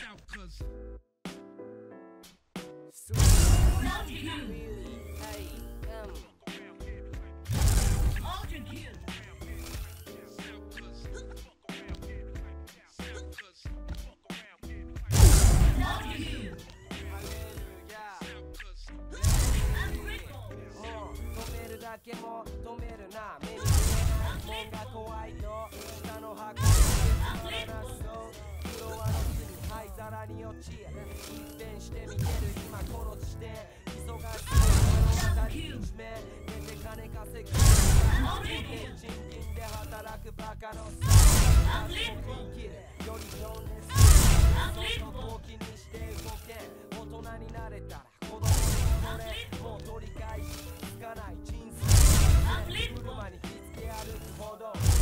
だけも止めるな目に見えないもんが怖いの下の箱につまらなそうフロアの隅灰皿に落ち一変して見てる今この地点忙しい下にいじめ出て金稼ぎ賃金で働くバカのさ生きるより情熱そこを気にして動け大人になれたら子供にそれもう取り返しつかない人生車に引きつけ歩くほど